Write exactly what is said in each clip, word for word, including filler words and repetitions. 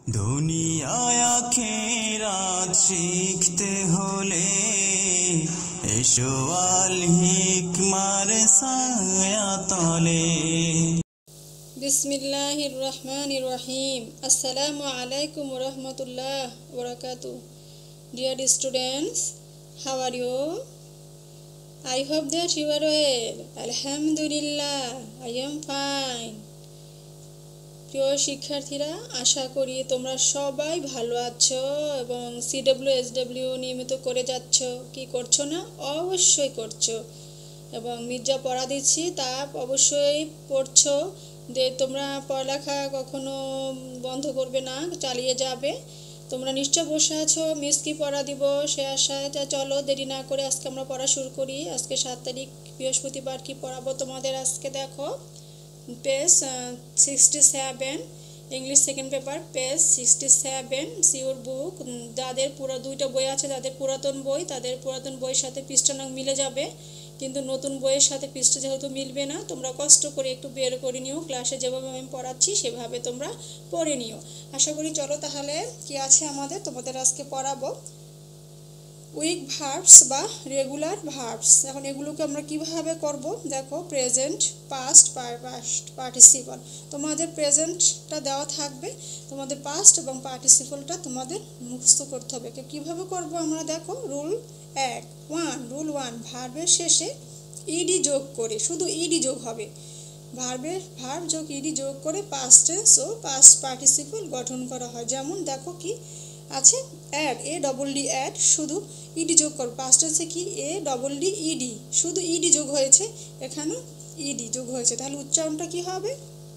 দুনিয়ায় আখিরাত শিখতে হলে এসো আল হিকমার ছায়াতলে। বিসমিল্লাহির রহমানির রহিম। আসসালামু আলাইকুম ওয়া রাহমাতুল্লাহি ওয়া বারাকাতুহু। Dear students, how are you? I hope that you are well. Alhamdulillah, I am fine. প্রিয় শিক্ষার্থীরা, আশা করি তোমরা সবাই ভালো আছো এবং সিডব্লিউ এসডব্লিউ নিয়মিত করে যাচ্ছ। কি করছো না? অবশ্যই করছো। এবং মির্জা পড়া দিচ্ছি, তা অবশ্যই পড়ছো। যে তোমরা পড়ালেখা কখনো বন্ধ করবে না, চালিয়ে যাবে। তোমরা নিশ্চয় বসে আছো, মিস কি পড়া দিব সে আশায়। তা চলো দেরি না করে আজকে আমরা পড়া শুরু করি। আজকে সাত তারিখ বৃহস্পতিবার। কি পড়াবো তোমাদের আজকে দেখো। Page sixty seven, English second paper, page sixty seven, sure book. যাদের পুরো দুইটা বই আছে, যাদের পুরাতন বই, তাদের পুরাতন বইয়ের সাথে পৃষ্ঠা নং মিলে যাবে, কিন্তু নতুন বইয়ের সাথে পৃষ্ঠা যেহেতু মিলবে না, তোমরা কষ্ট করে একটু বের করে নিও। ক্লাসে যেভাবে আমি পড়াচ্ছি সেভাবে তোমরা পড়ে নিও আশা করি। চলো তাহলে কি আছে আমাদের, তোমাদের আজকে পড়াবো উইক ভার্বস বা রেগুলার ভার্বস। এখন এগুলোকে আমরা কিভাবে করব দেখো। Present, past, past participle. তোমাদের প্রেজেন্টটা দেওয়া থাকবে, তোমাদের পাস্ট এবং পার্টিসিপলটা তোমাদের মুখস্থ করতে হবে। কিভাবে করব আমরা দেখো। রুল এক ওয়ান রুল ওয়ান ভার্বের শেষে ইডি যোগ করে, শুধু ইডি যোগ হবে। ভার্বের ভার্ব যোগ ইডি যোগ করে পাস্ট টেন্স ও পাস্ট পার্টিসিপল গঠন করা হয়। যেমন দেখো কি আছে, add, A double D add, শুধু ইডি যোগ করো। পাস্ট টেন্সে কি এ ডবল ডি ইডি, শুধু ইডি যোগ হয়েছে, এখানে ইডি যোগ হয়েছে, তাহলে উচ্চারণটা কি হবে?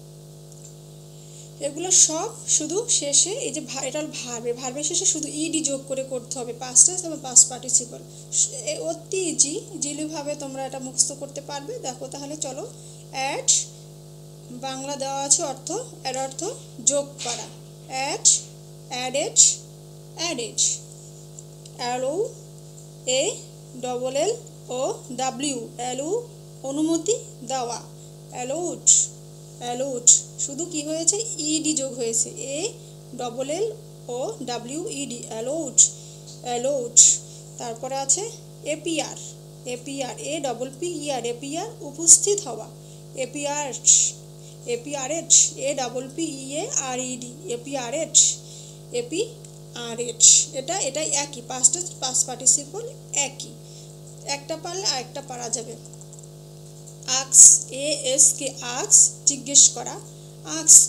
এগুলো সব শুধু শেষে এই যে এটা ভার্বে, ভার্বের শেষে শুধু ইডি যোগ করে করতে হবে, পাস্ট টেন্স এবং পাস্ট পার্টিসিপল। অতি ইজি, জিলিভাবে তোমরা এটা মুখস্থ করতে পারবে। দেখো তাহলে চলো। অ্যাড বাংলা দেওয়া আছে অর্থ, এর অর্থ যোগ করা। Add, added, added. Allow, A double L O W, allow অনুমতি দেওয়া। অ্যালোড, অ্যালোড, শুধু কি হয়েছে? ইডি যোগ হয়েছে, A double L O W ED, allowed, allowed. তারপরে আছে appear, appear, A double P ear, appear উপস্থিত হওয়া। এপিয়ার্ট, এপিয়ারেট, এ ডাবল পি ইয়ে আর ইডি, এপিয়ারেট, এপি আর এট। এটা এটাই একই, পাস্ট পাস্ট পার্টিসিপল একই, একটা পারলে আরেকটা পারা যাবে। আক্স, এ এস কে, আক্স জিজ্ঞেস করা। আক্সড,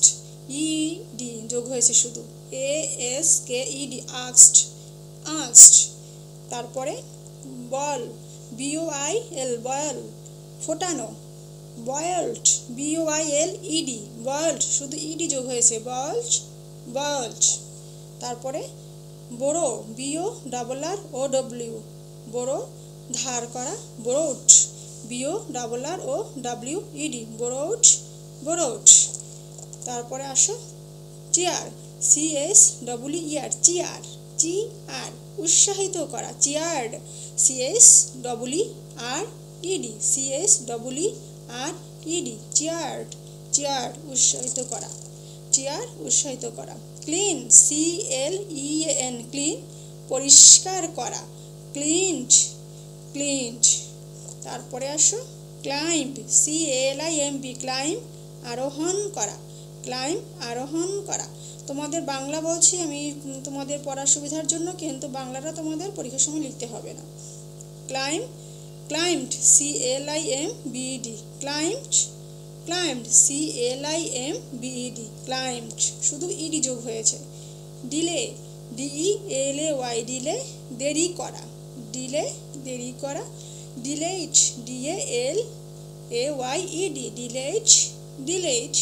ইডি যোগ হয়েছে শুধু, এ এস কে ইডি, আক্সড, আক্সড। তারপরে বল, বিও আই এল, বয়েল ফোটানো। Boiled, bio I L ED, boiled শুধু ইডি যোগ হয়েছে, বয়েলড, বয়েলড। তারপরে বড়ো, বিও ডাবল আর ও ডব্লিউ, বড়ো ধার করা। বড়োট, বিও ডাবল আর ও ডাব্লিউ ইডি, বড়োট, বড়োট। তারপরে আসো চেয়ার, সি এস ডব্লিউ ইয়ার, চেয়ার, চি আর উৎসাহিত করা। Chaired, C S W R E D, C S W R E D, chaired, chair উৎসাহিত করা, চেয়ার উৎসাহিত করা। Clean, C L E N, clean পরিষ্কার করা। Cleaned, cleaned. তারপরে আসো climb, C L I M B, climb আরোহণ করা, ক্লাইম্ব আরোহণ করা। তোমাদের বাংলা বলছি আমি তোমাদের পড়ার সুবিধার জন্য, কিন্তু বাংলাটা তোমাদের পরীক্ষার সময় লিখতে হবে না। Climb, climbed, C L I M B ED, climbed, climbed, C L I M B ED, climbed শুধু ইডি যোগ হয়েছে। Delay, D E L A Y, delay দেরি করা, ডিলে দেরি করা। Delayed, D A L A Y ED, delayed, delayed.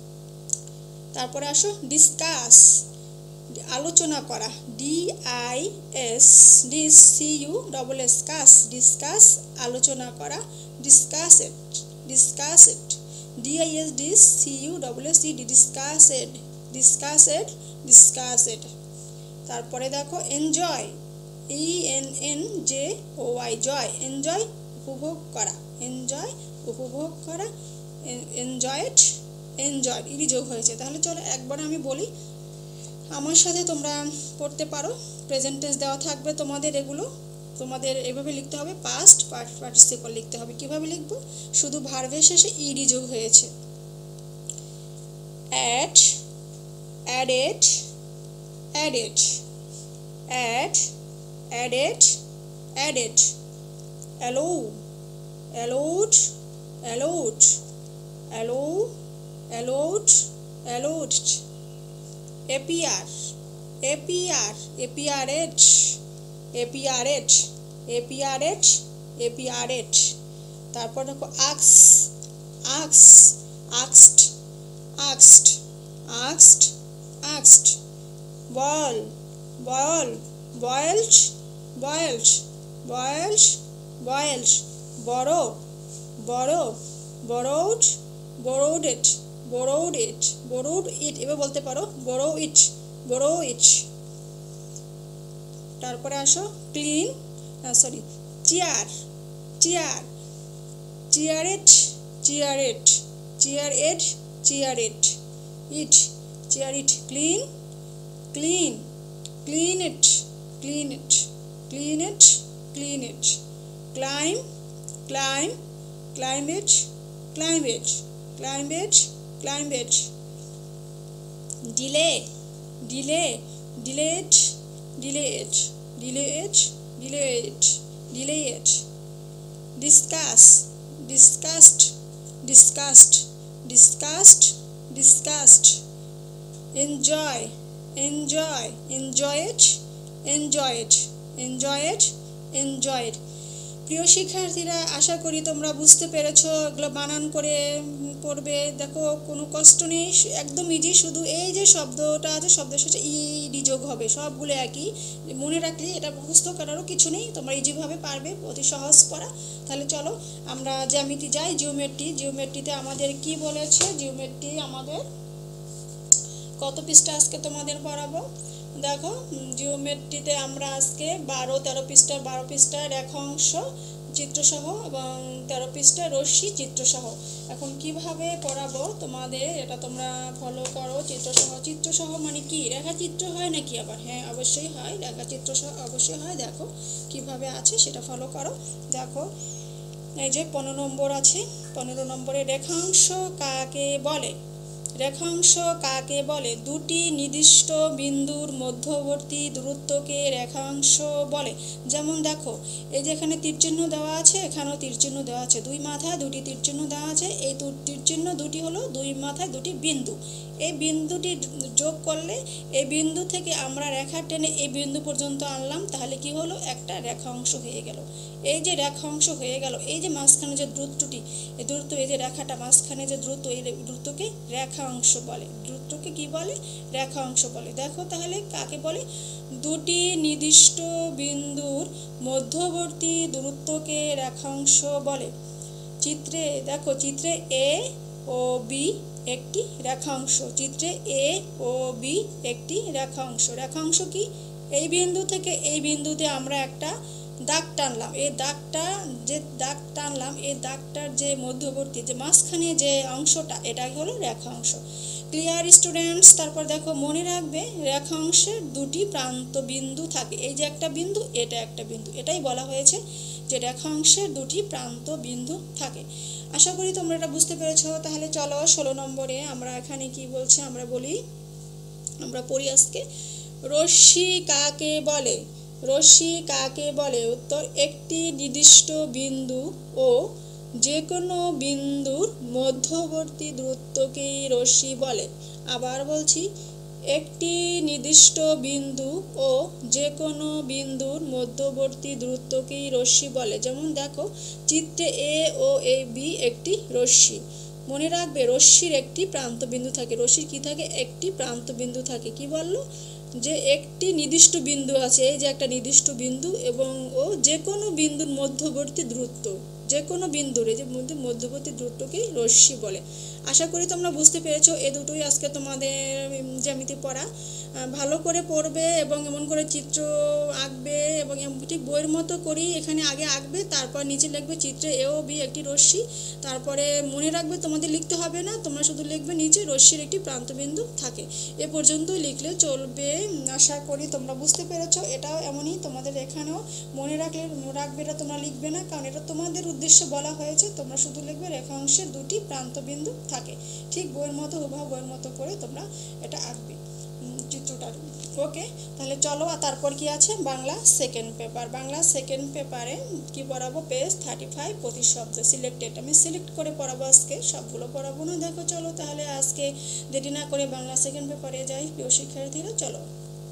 তারপরে আসো discuss, আলোচনা করা। D I S, dis, C U double S, cuss, discuss আলোচনা করা। Discussed, discussed, D I S, dis, C U double S ED, ডিসকাসেড, discussed, discussed. তারপরে দেখো enjoy, E N N J O Y, joy, enjoy উপভোগ করা, enjoy উপভোগ করা। Enjoyed, enjoyed ED যোগ হয়েছে। তাহলে চলো একবার আমি বলি, আমার সাথে তোমরা পড়তে পারো। প্রেজেন্ট টেন্স দেওয়া থাকবে তোমাদের, এগুলো তোমাদের এভাবে লিখতে হবে। পাস্ট পার্টিসিপল লিখতে হবে। কিভাবে লিখবো? শুধু ভার্বের শেষে ইডি যোগ হয়েছে। Add, added, added, add, added, added, aloe, allowed, allowed, aloe, allowed, allowed, APR, APR, এপিআরএড, এপিআরএড, এপিআরএড, এপিআরএড। তারপর দেখো আক্স, আক্স, আক্সড, আক্সড, আক্সড, আক্সড, বল, বল, বয়েলড, বয়েলড, বয়েলড, বয়েলড, বড়, বড়, বড়োড, বড়োডেড, বড়োড ইট, বড়োড ইট, এবার বলতে পারো বড়ো ইট, বড়ো ইট। তারপরে আসো clean, sorry cheer, cheer, cheered, cheered, cheered, cheered, it, cheered, clean, clean, cleaned, cleaned, cleaned, cleaned, climb, climb, climbed, climbed, climbed, climbed, delay, delay, delayed, delayed, delayed, delayed, delayed, discuss, discussed, discussed, discussed, discussed, enjoy, enjoy, enjoyed, enjoyed, enjoyed, enjoyed. প্রিয় শিক্ষার্থীরা, আশা করি তোমরা বুঝতে পেরেছো। এগুলো বানান করে পড়বে। দেখো কোনো কষ্ট নেই, একদম ইজি। শুধু এই যে শব্দটা আছে, শব্দের সাথে ইডি যোগ হবে, সবগুলো একই। মনে রাখলে এটা মুখস্থ করারও কিছু নেই, তোমরা ইজিভাবে পারবে, অতি সহজ পড়া। তাহলে চলো আমরা জ্যামিতি যাই। জিওমেট্রি, জিওমেট্রিতে আমাদের কি বলেছে? জিওমেট্রি আমাদের কত পৃষ্ঠা আজকে তোমাদের পড়াবো? দেখো জিওমেট্রিতে আমরা আজকে বারো তেরো পৃষ্ঠা, বারো পৃষ্ঠা রেখাংশ চিত্রসহ এবং তেরো পৃষ্ঠা রশ্মি চিত্রসহ। এখন কিভাবে পড়াবো তোমাদের এটা তোমরা ফলো করো। চিত্রসহ, চিত্রসহ মানে কি? রেখাচিত্র হয় নাকি আবার? হ্যাঁ অবশ্যই হয়, রেখাচিত্রসহ অবশ্যই হয়। দেখো কিভাবে আছে সেটা ফলো করো। দেখো এই যে পনেরো নম্বর আছে, পনেরো নম্বরে রেখাংশ কাকে বলে? রেখাংশ কাকে বলে? দুটি নির্দিষ্ট বিন্দুর মধ্যবর্তী দূরত্বকে রেখাংশ বলে। যেমন দেখো এই যে এখানে তীরচিহ্ন দেওয়া আছে, এখানেও তীরচিহ্ন দেওয়া আছে, দুই মাথায় দুটি তীরচিহ্ন দেওয়া আছে। এই তীরচিহ্ন দুটি হলো দুই মাথায় দুটি বিন্দু। এই বিন্দুটি যোগ করলে এই বিন্দু থেকে আমরা রেখা টেনে এই বিন্দু পর্যন্ত আনলাম, তাহলে কি হলো? একটা রেখাংশ হয়ে গেল। এই যে রেখাংশ হয়ে গেল, এই যে মাঝখানে যে দূরত্বটি, এই দূরত্ব, এই যে রেখাটা মাঝখানে যে দূরত্ব, এই দূরত্বকে রেখাংশ বলে। দূরত্বকে কি বলে? রেখাংশ বলে। দেখো তাহলে কাকে বলে? দুটি নির্দিষ্ট বিন্দুর মধ্যবর্তী দূরত্বকে রেখাংশ বলে। চিত্রে দেখো, চিত্রে এ ও বি একটি রেখাংশ। চিত্রে এ ও বি একটি রেখাংশ। রেখাংশ কি? এই বিন্দু থেকে এই বিন্দুতে আমরা একটা দাগ টানলাম। এই দাগটা যে দাগ টানলাম, এই দাগটার যে মধ্যবর্তী যে মাঝখানে যে অংশটা, এটাই হলো রেখাংশ। Clear students? তারপর দেখো মনে রাখবে রেখাংশের দুটি প্রান্ত বিন্দু থাকে। এই যে একটা বিন্দু, এটা একটা বিন্দু, এটাই বলা হয়েছে যে রেখাংশের দুটি প্রান্ত বিন্দু থাকে। আশা করি তোমরা এটা বুঝতে পেরেছো। তাহলে চলো ষোলো নম্বরে আমরা এখানে কি বলছে আমরা বলি, আমরা পড়ি আজকে। রশ্মি কাকে বলে? রশ্মি কাকে বলে? উত্তর, একটি নির্দিষ্ট বিন্দু ও যে কোনো বিন্দুর মধ্যবর্তী দূরত্বকেই রশ্মি বলে। আবার বলছি, একটি নির্দিষ্ট বিন্দু ও যে কোনো বিন্দুর মধ্যবর্তী দূরত্বকেই রশ্মি বলে। যেমন দেখো চিত্রে এ ও এ বি একটি রশ্মি। মনে রাখবে রশ্মির একটি প্রান্ত বিন্দু থাকে। রশ্মির কি থাকে? একটি প্রান্ত বিন্দু থাকে। কি বললো? যে একটি নির্দিষ্ট বিন্দু আছে, এই যে একটা নির্দিষ্ট বিন্দু, এবং ও যে কোনো বিন্দুর মধ্যবর্তী দূরত্ব, যে কোনো বিন্দুর এই যে মধ্যে মধ্যবর্তী দূরত্বকেই রশ্মি বলে। আশা করি তোমরা বুঝতে পেরেছো। এ দুটোই আজকে তোমাদের জ্যামিতি পড়া। ভালো করে পড়বে এবং এমন করে চিত্র আঁকবে এবং ঠিক বইয়ের মতো করেই এখানে আগে আঁকবে, তারপর নিচে লিখবে চিত্রে এ ও বি একটি রশ্মি। তারপরে মনে রাখবে তোমাদের লিখতে হবে না, তোমরা শুধু লিখবে নিচে রশ্মির একটি প্রান্তবিন্দু থাকে। এ পর্যন্তই লিখলে চলবে। আশা করি তোমরা বুঝতে পেরেছো। এটাও এমনই তোমাদের এখানেও মনে রাখলে রাখবে, এটা তোমরা লিখবে না, কারণ এটা তোমাদের উদ্দেশ্যে বলা হয়েছে। তোমরা শুধু লিখবে রেখাংশের দুটি প্রান্তবিন্দু থাকে। ঠিক বইয়ের মতো হুবহু বইয়ের মতো করে তোমরা এটা আঁকবে চিত্রটা। ওকে, তাহলে চলো। আর তারপর কি আছে, Bangla second paper. Bangla second পেপারে কি পড়াবো, পেজ থার্টি ফাইভ প্রতিশব্দ সিলেক্টেড। আমি সিলেক্ট করে পড়াবো আজকে, সবগুলো পড়াবো না। দেখো চলো তাহলে আজকে দেরি না করে বাংলা সেকেন্ড পেপারে যাই প্রিয় শিক্ষার্থীরা। চলো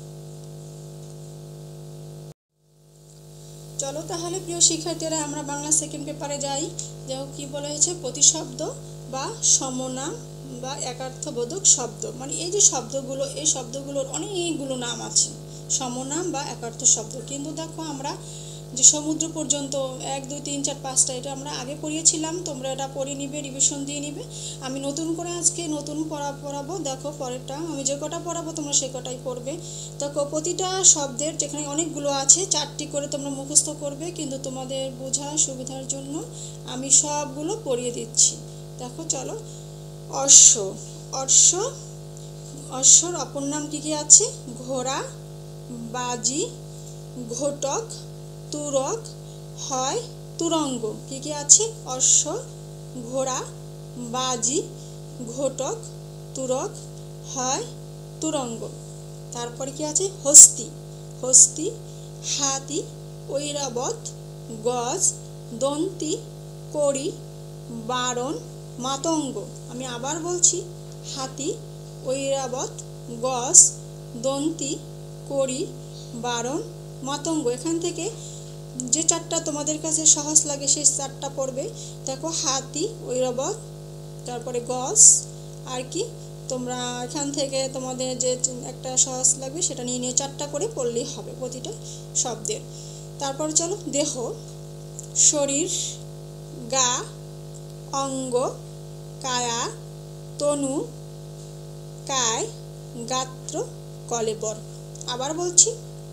চলো তাহলে প্রিয় শিক্ষার্থীরা আমরা বাংলা সেকেন্ড পেপারে যাই। দেখো কি বলা হয়েছে, প্রতিশব্দ বা সমনাম বা একার্থবোধক শব্দ। মানে এই যে শব্দগুলো, এই শব্দগুলোর অনেকগুলো নাম আছে, সমনাম বা একার্থ শব্দ। কিন্তু দেখো আমরা যে সমুদ্র পর্যন্ত এক দুই তিন চার পাঁচটা এটা আমরা আগে পড়িয়েছিলাম, তোমরা এটা পড়ে নিবে, রিভিশন দিয়ে নিবে। আমি নতুন করে আজকে নতুন পড়া পড়াবো। দেখো পরেরটা আমি যে কটা পড়াবো তোমরা সে কটাই পড়বে। দেখো প্রতিটা শব্দের যেখানে অনেকগুলো আছে চারটি করে তোমরা মুখস্থ করবে, কিন্তু তোমাদের বোঝা সুবিধার জন্য আমি সবগুলো পড়িয়ে দিচ্ছি। দেখো চলো, অশ্ব। অশ্ব অশ্বর অপর নাম কি কি আছে, ঘোড়া, বাজি, ঘোটক, তুরক, হয়, তুরঙ্গ। কি কি আছে, অশ্ব, ঘোড়া, বাজি, ঘোটক, তুরক, হয়, তুরঙ্গ। তারপর কি আছে, হস্তি। হস্তি, হাতি, ঐরাবত, গজ, দন্তি, কড়ি, বারণ, মাতঙ্গ। আমি আবার বলছি, হাতি, ঐরাবত, গজ, দন্তি, কড়ি, বারণ, মাতঙ্গ। এখান থেকে যে চারটা তোমাদের কাছে সহজ লাগে সেই চারটা পড়বে। দেখো হাতি, ঐরাবত, তারপরে গজ, আর কি তোমরা এখান থেকে তোমাদের যে একটা সহজ লাগবে সেটা নিয়ে নিয়ে চারটা করে পড়লেই হবে প্রতিটা শব্দের। তারপর চলো, দেহ, শরীর, গা, অঙ্গ, কায়া, তনু, কায়, গাত্র, কলেবর। আবার বলছি,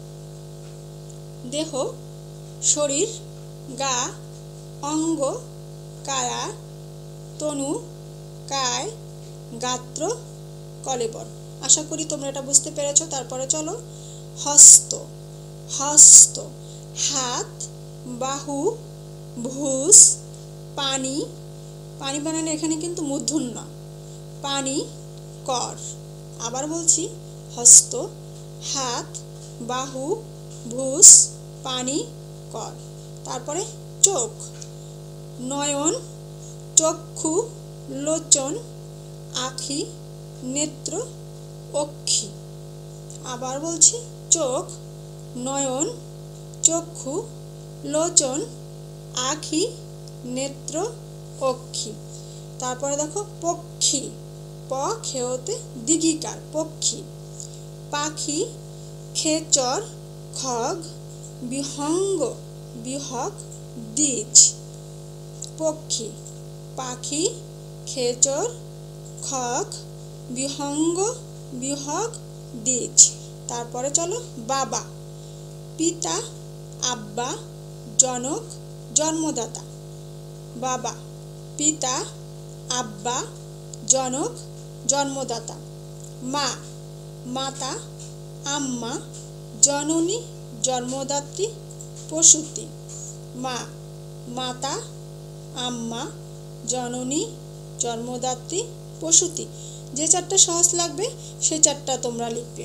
দেহ, শরীর, গা, অঙ্গ, কায়া, তনু, কায়, গাত্র, কলেবর। আশা করি তোমরা এটা বুঝতে পেরেছো। তারপরে চলো, হস্ত। হস্ত, হাত, বাহু, ভুজ, পানি। পানি বানানো এখানে কিন্তু মূর্ধন্য, পানি, কর। আবার বলছি, হস্ত, হাত, বাহু, ভুজ, পানি, কর। তারপরে চোখ, নয়ন, চক্ষু, লোচন, আখি, নেত্র, অক্ষি। আবার বলছি, চোখ, নয়ন, চক্ষু, লোচন, আখি, নেত্র, অক্ষি। তারপরে দেখো পক্ষী। প খেয়তে দিঘিকার, পক্ষী। পাখি, খেচর, খগ, বিহঙ্গ, বিহগ, দ্বিজ। পক্ষী, পাখি, খেচর, খগ, বিহঙ্গ, বিহগ, দ্বিজ। তারপরে চলো, বাবা। পিতা, আব্বা, জনক, জন্মদাতা। বাবা, পিতা, আব্বা, জনক, জন্মদাতা। মা, মাতা, আম্মা, জননী, জন্মদাত্রী, প্রসূতি। মা, মাতা, আম্মা, জননী, জন্মদাত্রী, প্রসূতি। যে চারটা সহজ লাগবে সে চারটা তোমরা লিখবে।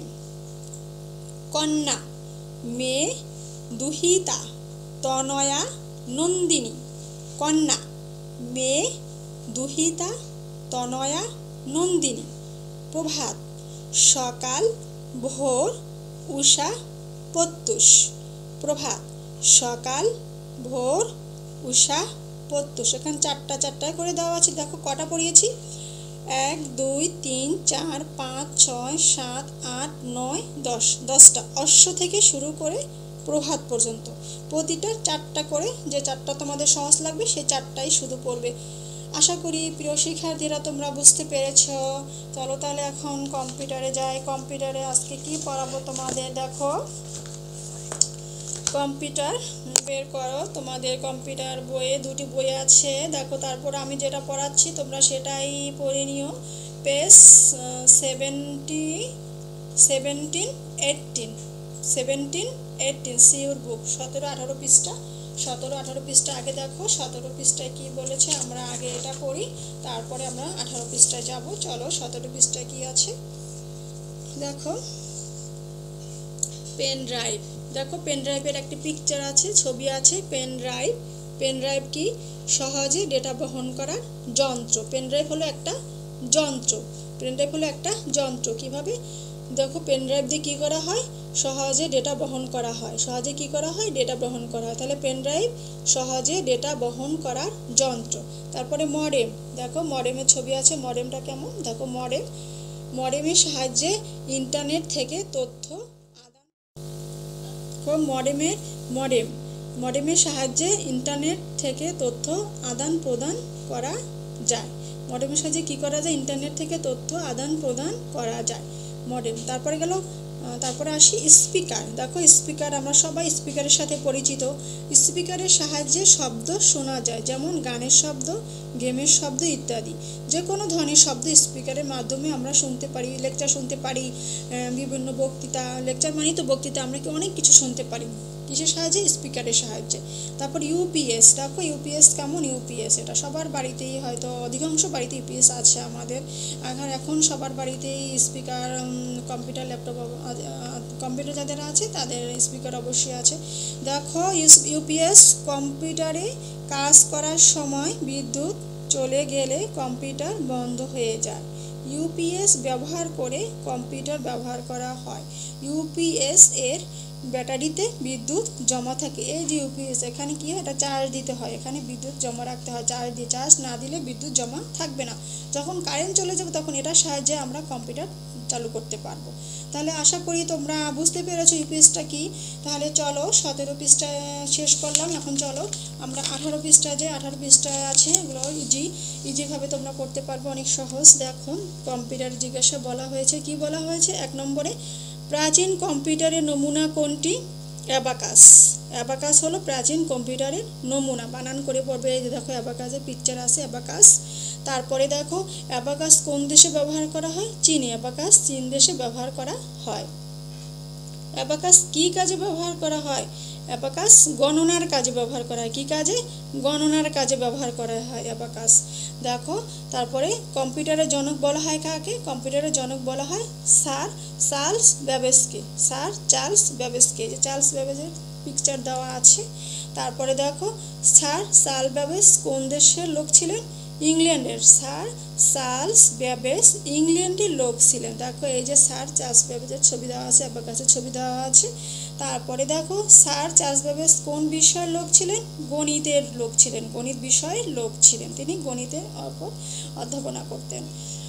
কন্যা, মেয়ে, দুহিতা, তনয়া, নন্দিনী। কন্যা, মেয়ে, দুহিতা, তনয়া, নন্দিনী। প্রভাত, সকাল, ভোর, উষা, প্রত্যুষ। প্রভাত, সকাল, ভোর, উষা, প্রত্যুষ। এখানে চারটা চারটা করে দেওয়া আছে। দেখো কটা পড়িয়েছি, এক দুই তিন চার পাঁচ ছয় সাত আট নয় দশ, দশটা। অশ্ব থেকে শুরু করে প্রভাত পর্যন্ত প্রতিটা চারটা করে, যে চারটা তোমাদের সহজ লাগবে সেই চারটাই শুধু পড়বে। আশা করি প্রিয় শিক্ষার্থীরা তোমরা বুঝতে পেরেছ। চলো তাহলে এখন কম্পিউটারে যাই। কম্পিউটারে আজকে কি পড়াবো তোমাদের, দেখো কম্পিউটার বের করো। তোমাদের কম্পিউটার বইয়ে দুটি বই আছে, দেখো তারপর আমি যেটা পড়াচ্ছি তোমরা সেটাই পড়ে নিও। Page seventy seventeen eighteen seventeen eighteen sure book, সতেরো আঠারো পৃষ্ঠা সতেরো আঠারো পৃষ্ঠা আগে দেখো সতেরো পৃষ্ঠায় কি বলেছে, আমরা আগে এটা পড়ি তারপরে আমরা আঠারো পৃষ্ঠায় যাব। চলো সতেরো পৃষ্ঠায় কি আছে দেখো। পেন ড্রাইভ, দেখো পেন ড্রাইভের একটি পিকচার আছে, ছবি আছে। পেন ড্রাইভ, পেন ড্রাইভ কি? সহজে ডেটা বহন করার যন্ত্র। পেন ড্রাইভ হলো একটা যন্ত্র, পেন ড্রাইভ হলো একটা যন্ত্র। কিভাবে দেখো পেন ড্রাইভ দিয়ে কী করা হয়, সহজে ডেটা বহন করা হয়। সহজে কি করা হয়, ডেটা বহন করা হয়। তাহলে পেন ড্রাইভ সহজে ডেটা বহন করার যন্ত্র। তারপরে মডেম, দেখো মডেমের ছবি আছে। মডেমটা কেমন দেখো, মডেম মডেমের সাহায্যে ইন্টারনেট থেকে তথ্য আদান মডেমের মডেম মডেমের সাহায্যে ইন্টারনেট থেকে তথ্য আদান প্রদান করা যায়। মডেমের সাহায্যে কি করা যায়, ইন্টারনেট থেকে তথ্য আদান প্রদান করা যায় মডেম। তারপরে গেল তারপরে আসি স্পিকার, দেখো স্পিকার আমরা সবাই স্পিকারের সাথে পরিচিত। স্পিকারের সাহায্যে শব্দ শোনা যায়, যেমন গানের শব্দ, গেমের শব্দ ইত্যাদি। যে কোনো ধরনের শব্দ স্পিকারের মাধ্যমে আমরা শুনতে পারি, লেকচার শুনতে পারি, বিভিন্ন বক্তৃতা, লেকচার মানে তো বক্তৃতা, আমরা কি অনেক কিছু শুনতে পারি কিসের সাহায্যে, স্পিকারের সাহায্যে। তারপর ইউপিএস, দেখো ইউপিএস কেমন, ইউপিএস এটা সবার বাড়িতেই হয়তো অধিকাংশ বাড়িতে ইউপিএস আছে আমাদের। এখন এখন সবার বাড়িতেই স্পিকার, কম্পিউটার, ল্যাপটপ, কম্পিউটার যাদের আছে তাদের স্পিকার অবশ্যই আছে। দেখো ইউপিএস কম্পিউটারে কাজ করার সময় বিদ্যুৎ চলে গেলে কম্পিউটার বন্ধ হয়ে যায়। ইউপিএস ব্যবহার করে কম্পিউটার ব্যবহার করা হয়। ইউপিএস এর ব্যাটারিতে বিদ্যুৎ জমা থাকে। এই যে ইউপিএস, এখানে কি হয়, এটা চার্জ দিতে হয়, এখানে বিদ্যুৎ জমা রাখতে হয় চার্জ দিয়ে। চার্জ না দিলে বিদ্যুৎ জমা থাকবে না, যখন কারেন্ট চলে যাবে তখন এটার সাহায্যে আমরা কম্পিউটার চালু করতে পারবো। তাহলে আশা করি তোমরা বুঝতে পেরেছো ইউপিএসটা কি। তাহলে চলো সতেরো পৃষ্ঠায় শেষ করলাম, এখন চলো আমরা আঠারো পৃষ্ঠায় যে আঠারো পৃষ্ঠায় আছে এগুলো ইজি ইজিভাবে তোমরা করতে পারবে, অনেক সহজ। দেখো কম্পিউটার জিজ্ঞাসা বলা হয়েছে, কি বলা হয়েছে, এক নম্বরে প্রাচীন কম্পিউটারের নমুনা কোনটি? অ্যাবাকাস। অ্যাবাকাস হলো প্রাচীন কম্পিউটারের নমুনা, বানান করে পড়বে। এই যে দেখো অ্যাবাকাসের পিকচার আছে, অ্যাবাকাস। তারপরে দেখো অ্যাবাকাস কোন দেশে ব্যবহার করা হয়? চীনে। অ্যাবাকাস চীন দেশে ব্যবহার করা হয়। অ্যাবাকাস কি কাজে ব্যবহার করা হয়? অ্যাবাকাস গণনার কাজে ব্যবহার করা হয়। কি কাজে? গণনার কাজে ব্যবহার করা হয় অ্যাবাকাস। দেখো তারপরে কম্পিউটারের জনক বলা হয় কাকে? কম্পিউটারের জনক বলা হয় স্যার চার্লস ব্যাবেজকে। স্যার চার্লস ব্যাবেজকে, যে চার্লস ব্যাবেজের পিকচার দেওয়া আছে। তারপরে দেখো স্যার চার্লস ব্যাবেজ কোন দেশের লোক ছিলেন? ইংল্যান্ডের। স্যার চার্লস ব্যাবেজ ইংল্যান্ডের লোক ছিলেন। দেখো এই যে স্যার চার্লস ব্যাবেজের ছবি দেওয়া আছে, অ্যাবাকাসের ছবি দেওয়া আছে। তারপরে দেখো স্যার চার্লস ব্যাবেজ কোন বিষয়ের লোক ছিলেন? গণিতের লোক ছিলেন, গণিত বিষয়ের লোক ছিলেন, তিনি গণিতের ওপর অধ্যাপনা করতেন।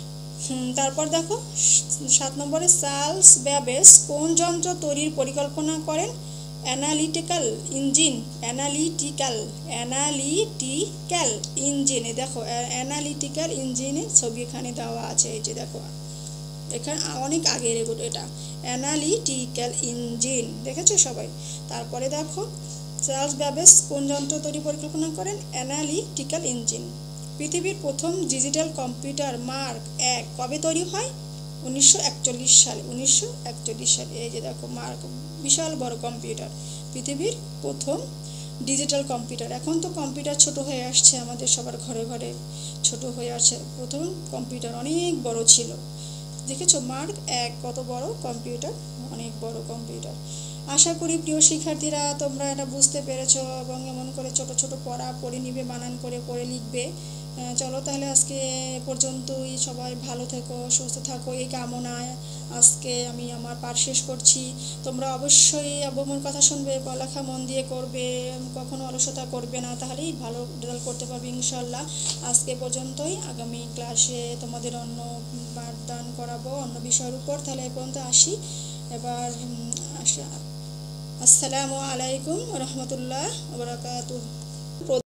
তারপর দেখো সাত নম্বরে চার্লস ব্যাবেজ কোন যন্ত্র তৈরির পরিকল্পনা করেন? Analytical engine. অ্যানালিটিক্যাল অ্যানালিটিক্যাল ইঞ্জিনে, দেখো অ্যানালিটিক্যাল ইঞ্জিনের ছবি এখানে দেওয়া আছে। এই যে দেখো এখানে অনেক আগের এগুলো, এটা অ্যানালিটিক্যাল ইঞ্জিন, দেখেছো সবাই। তারপরে দেখো চার্লস ব্যাবেজ কোন যন্ত্র তৈরি পরিকল্পনা করেন? Analytical engine. পৃথিবীর প্রথম ডিজিটাল কম্পিউটার মার্ক এক কবে তৈরি হয়? উনিশশো একচল্লিশ সালে। উনিশশো একচল্লিশ সালে। এই যে দেখো মার্ক, বিশাল বড় কম্পিউটার, পৃথিবীর প্রথম ডিজিটাল কম্পিউটার। এখন তো কম্পিউটার ছোট হয়ে আসছে, আমাদের সবার ঘরে ঘরে ছোট হয়ে আসছে, প্রথম কম্পিউটার অনেক বড় ছিল। দেখেছো মার্ক এক কত বড় কম্পিউটার, অনেক বড় কম্পিউটার। আশা করি প্রিয় শিক্ষার্থীরা তোমরা এটা বুঝতে পেরেছো এবং এমন করে ছোট ছোট পড়া পড়ে নিবে, বানান করে পড়ে লিখবে। চলো তাহলে আজকে পর্যন্তই, সবাই ভালো থেকো, সুস্থ থাকো এই কামনায় আজকে আমি আমার পাঠ শেষ করছি। তোমরা অবশ্যই আব্বুর কথা শুনবে, পড়ালেখা মন দিয়ে করবে, কখনো অলসতা করবে না, তাহলেই ভালো রেজাল্ট করতে পারবে ইনশাল্লাহ। আজকে পর্যন্তই, আগামী ক্লাসে তোমাদের অন্য পাঠদান করাবো অন্য বিষয়ের উপর। তাহলে এ পর্যন্ত আসি, এবার আসা আসসালামু আলাইকুম রহমতুল্লাহ বারাকাতুহু।